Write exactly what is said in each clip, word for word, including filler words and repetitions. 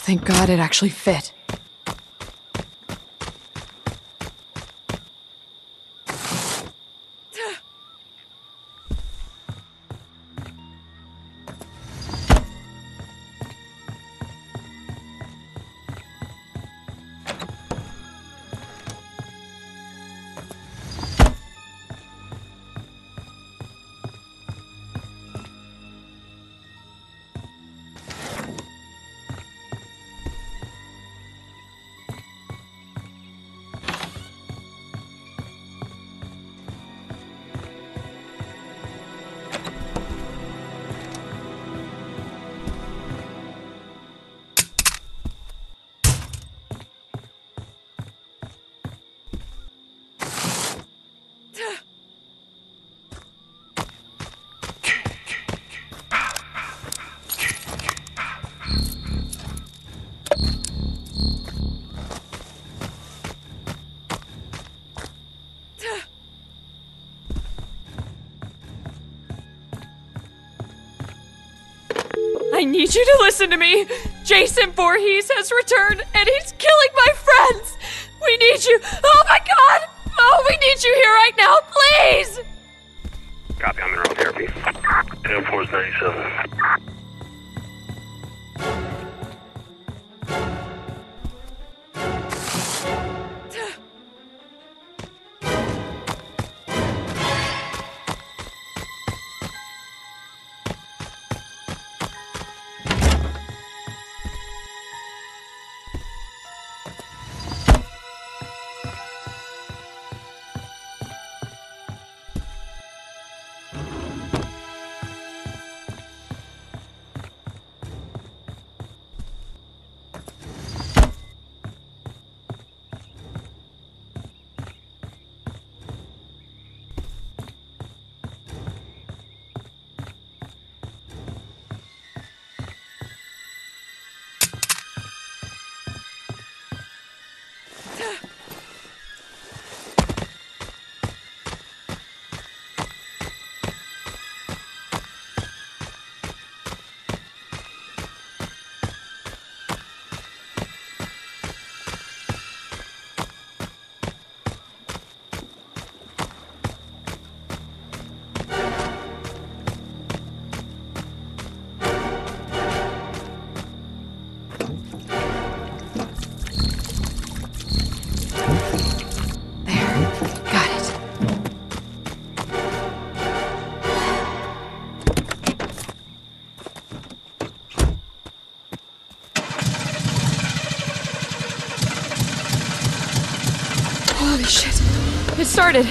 Thank God it actually fit. I need you to listen to me. Jason Voorhees has returned, and he's killing my friends. We need you. Oh my God! Oh, we need you here right now, please! Copy, I'm in road therapy. Air Force ninety-seven. Holy shit. It started.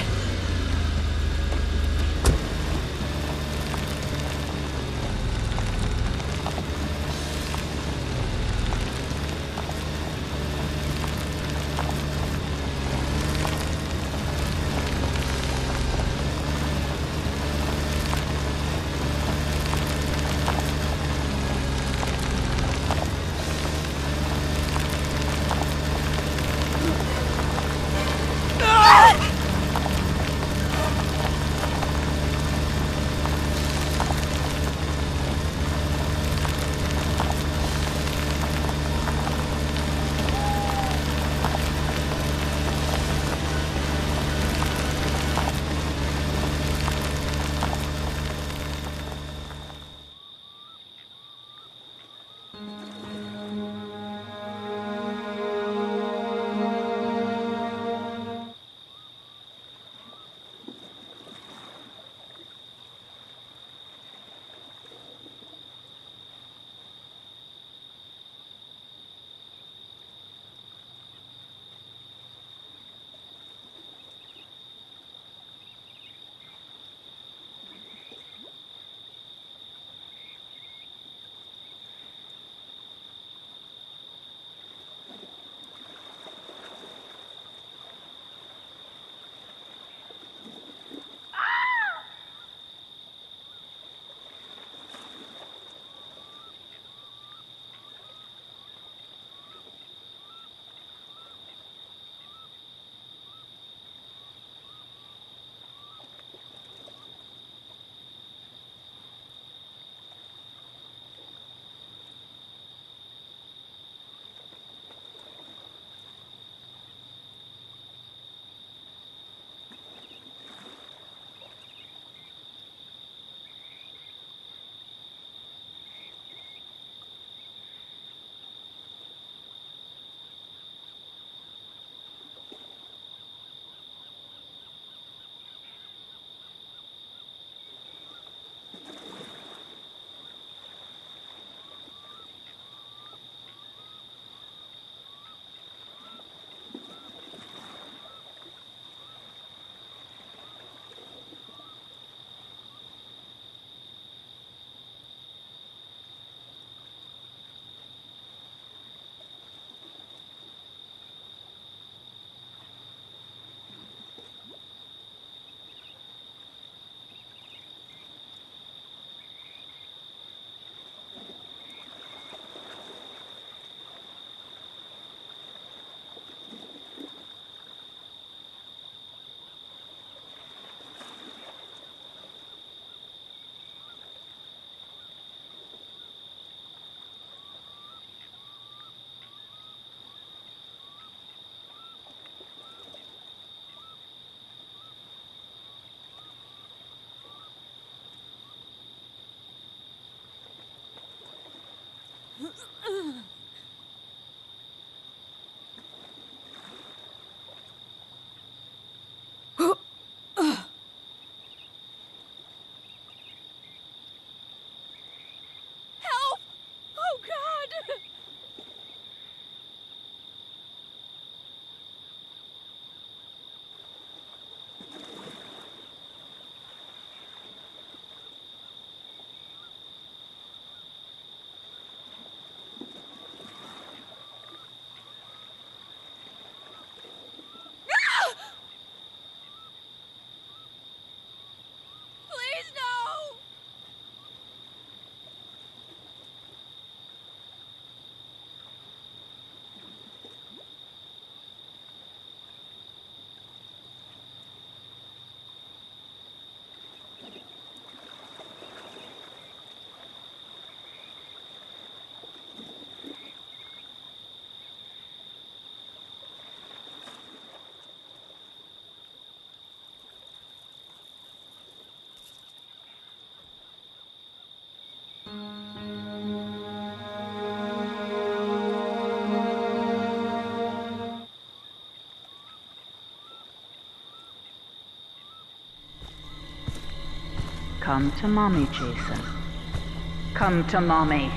Come to mommy, Jason. Come to mommy.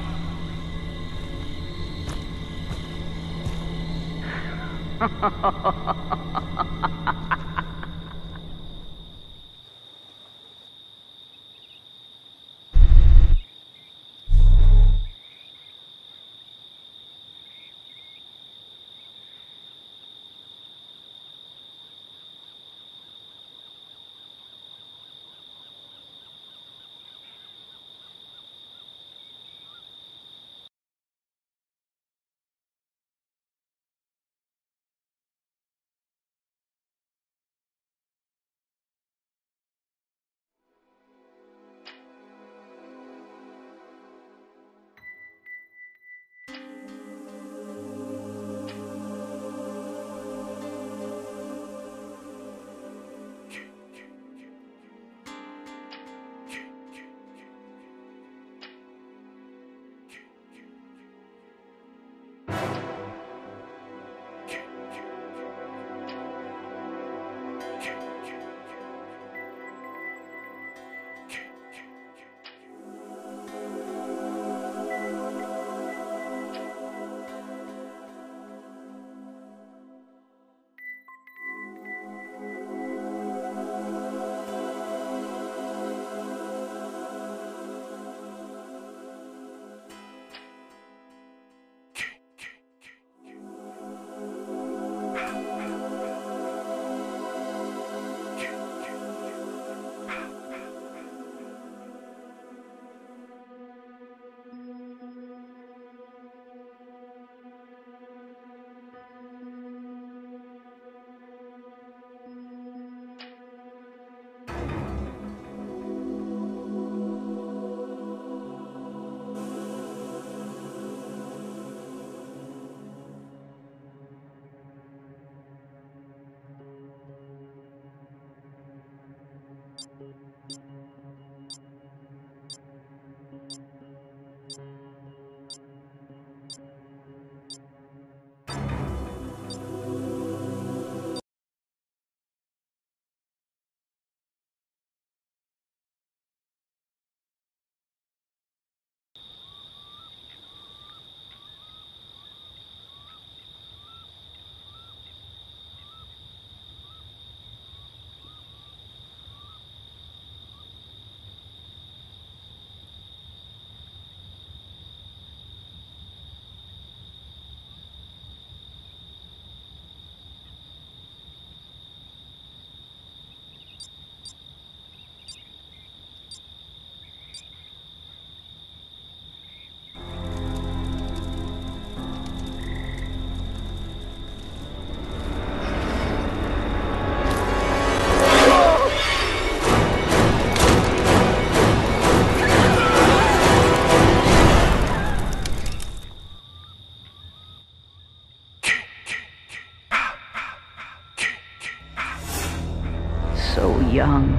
So young.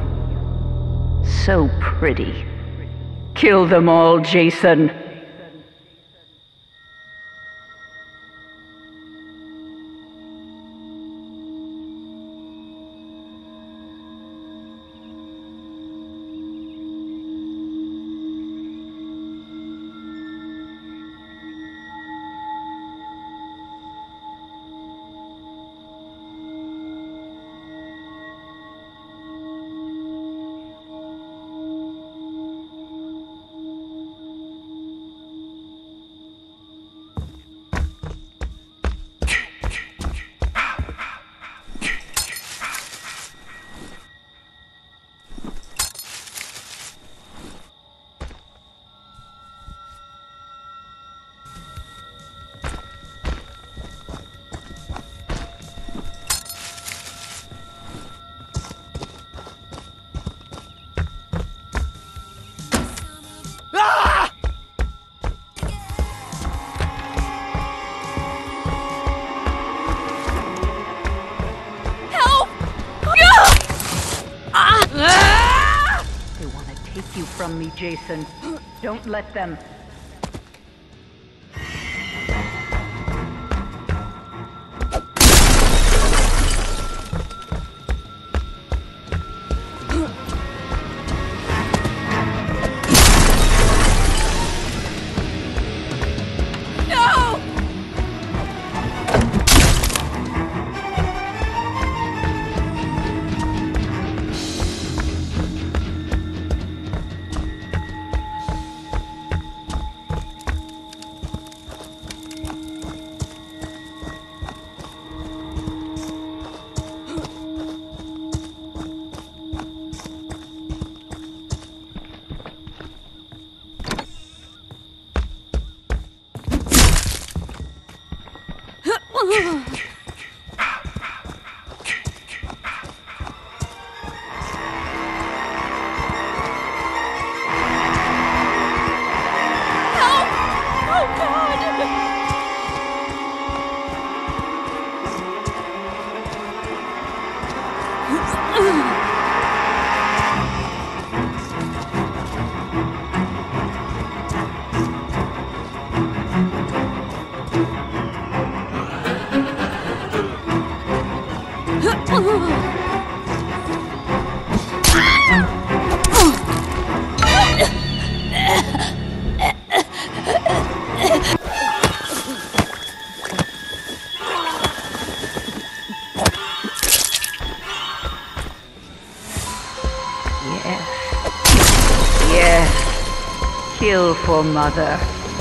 So pretty. Kill them all, Jason. They want to take you from me, Jason. Don't let them. Kill for Mother.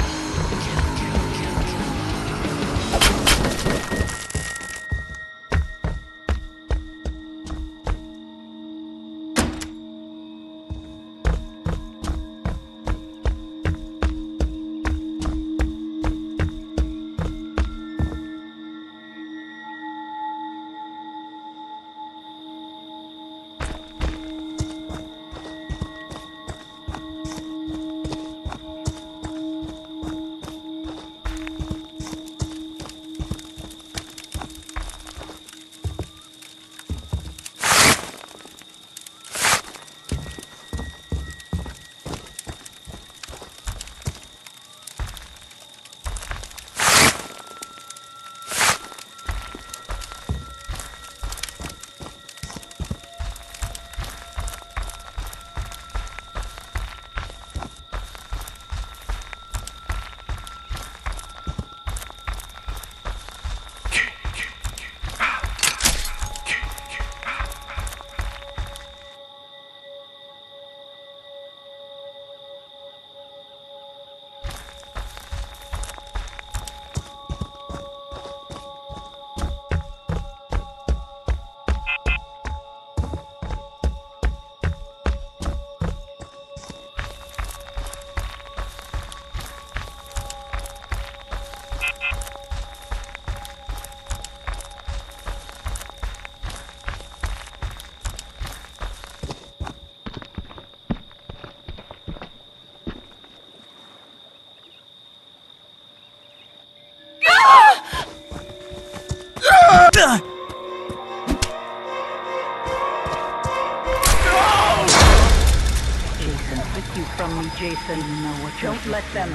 Jason, you know what? Don't let them.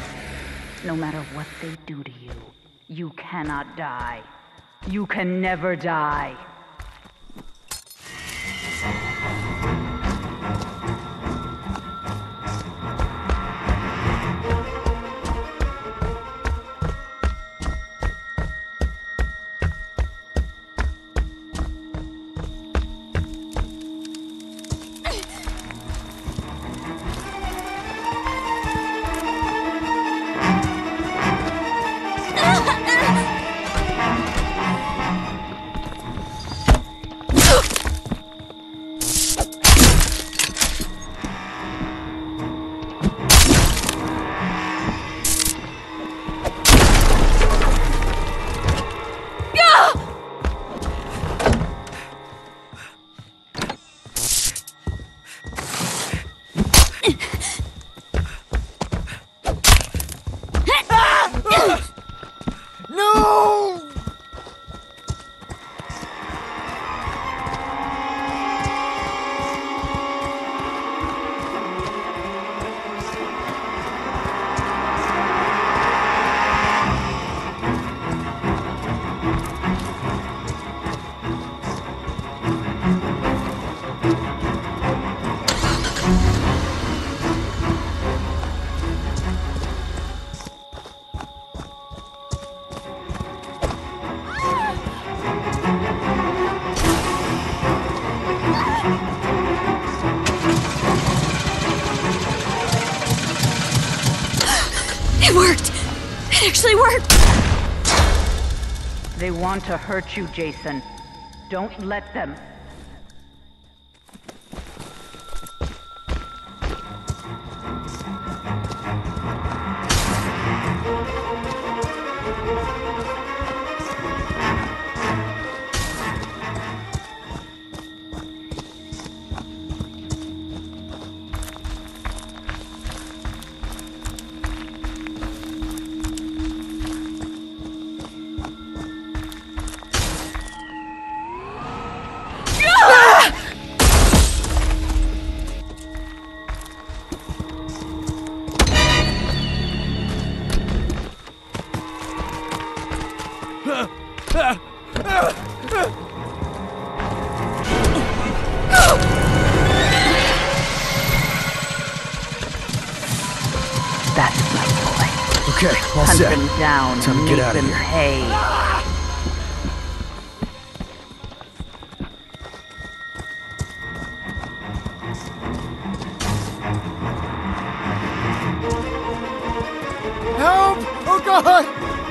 No matter what they do to you, you cannot die. You can never die. worked! It actually worked! They want to hurt you, Jason. Don't let them. That's my boy. Okay, all Hunt set. them down Time and to get make out of them here. pay. Help! Oh God!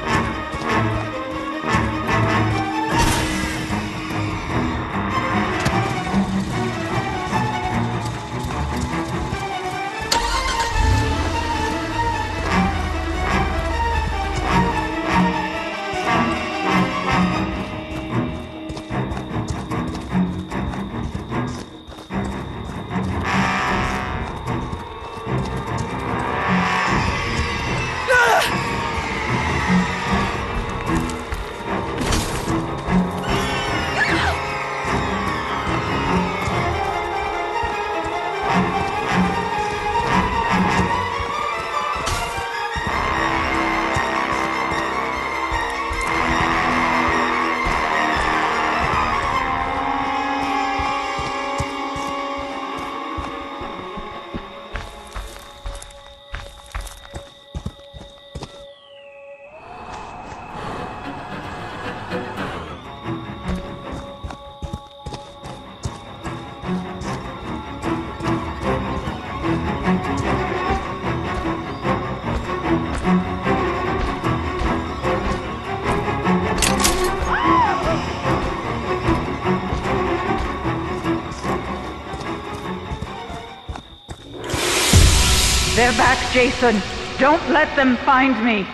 They're back, Jason. Don't let them find me.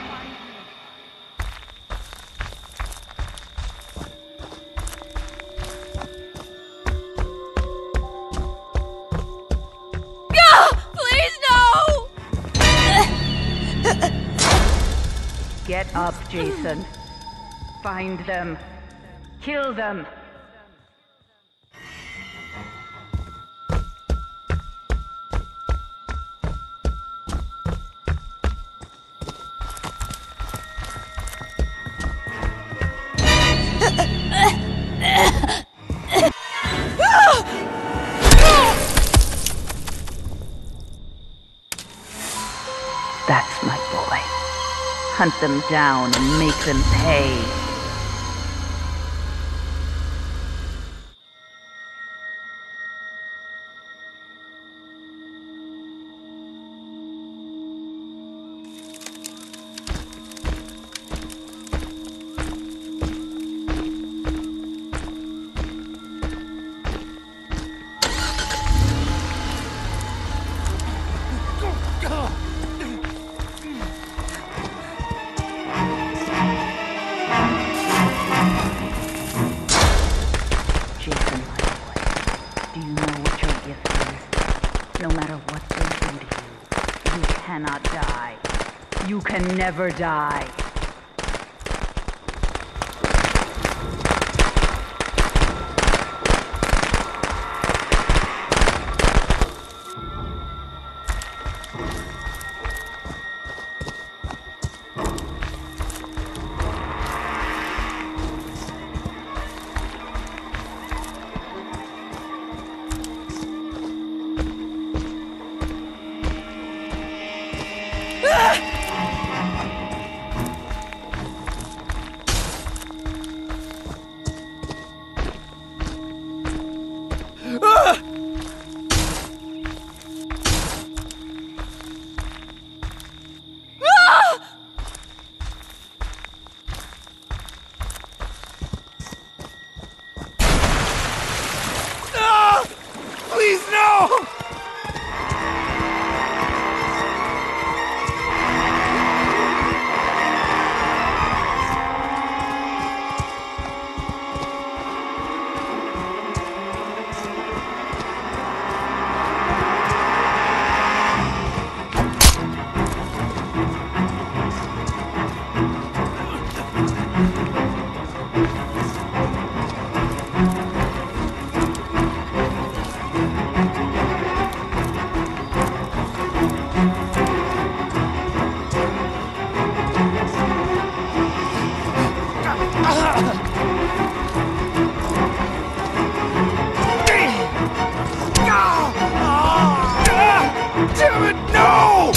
Please, no! Get up, Jason. Find them. Kill them. That's my boy. Hunt them down and make them pay. Jason, my boy, do you know what your gift is? No matter what they do to you, you cannot die. You can never die. Please, no! Damn it, no!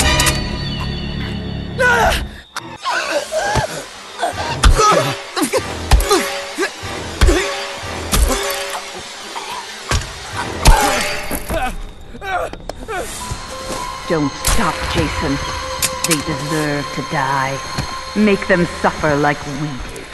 Don't stop, Jason. They deserve to die. Make them suffer like we did.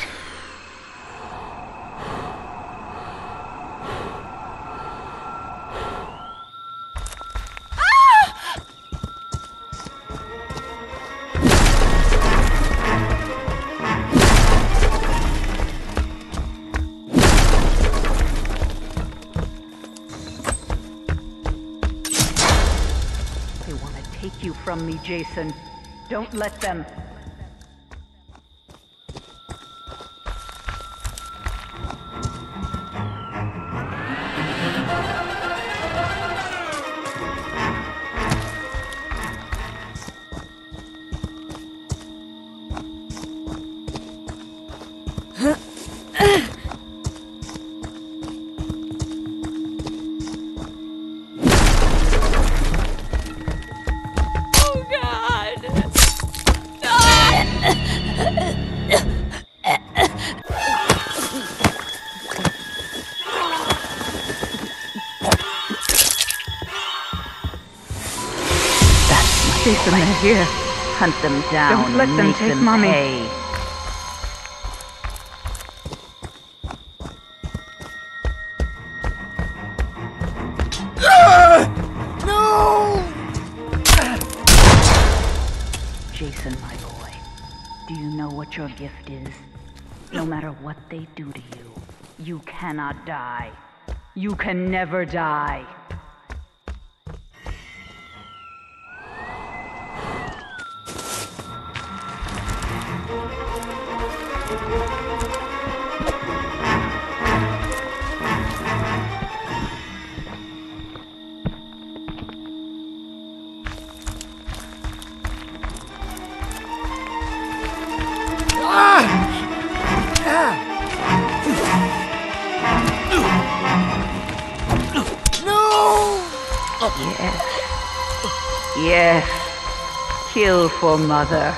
They want to take you from me, Jason. Don't let them. Oh God! Jason, they're here. Hunt them down. Don't let and them make take them Mommy. pay. No! Jason, my boy, do you know what your gift is? No matter what they do to you, you cannot die. You can never die. Yes. Yes. Kill for Mother.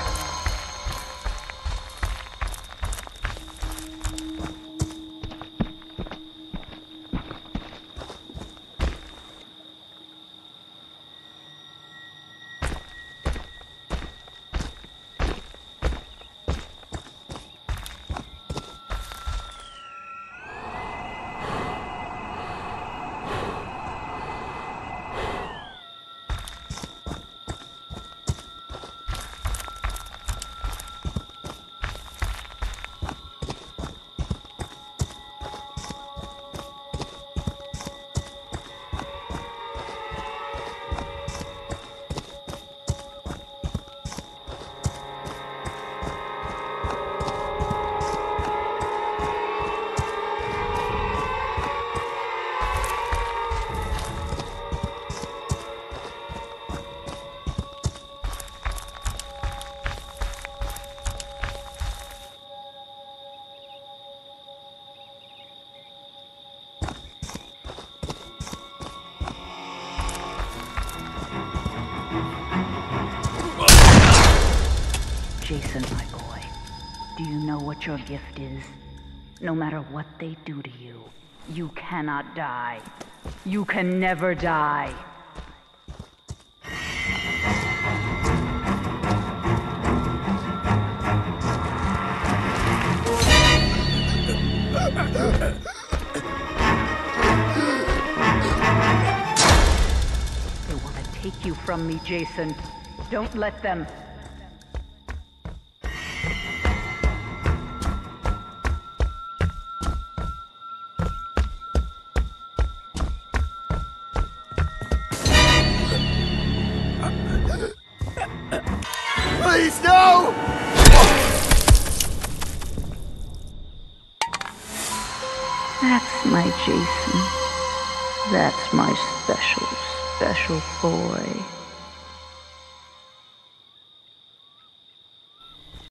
Jason, my boy, do you know what your gift is? No matter what they do to you, you cannot die. You can never die. take you from me, Jason. Don't let them. Please, no! That's my Jason. That's my special, special boy.